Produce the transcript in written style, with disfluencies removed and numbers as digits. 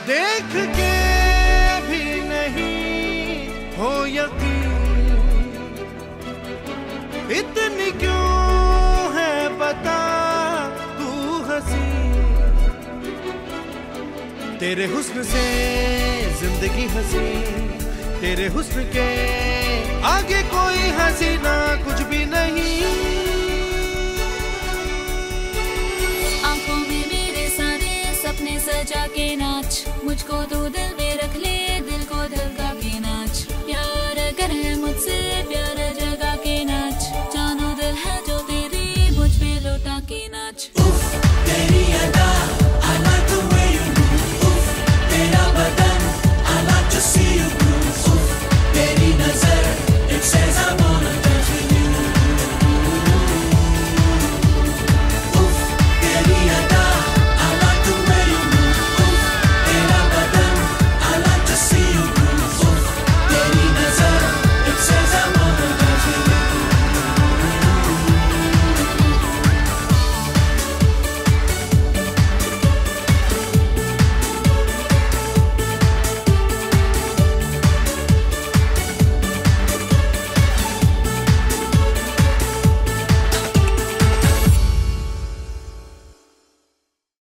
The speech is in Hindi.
देख के भी नहीं हो यकीन, इतनी क्यों है बता तू हंसी। तेरे हुस्न से जिंदगी हंसी, तेरे हुस्न के आगे कोई हसीना कुछ भी नहीं। आंखों में मेरे सारे सपने सजा के नाच, मुझको तो दिल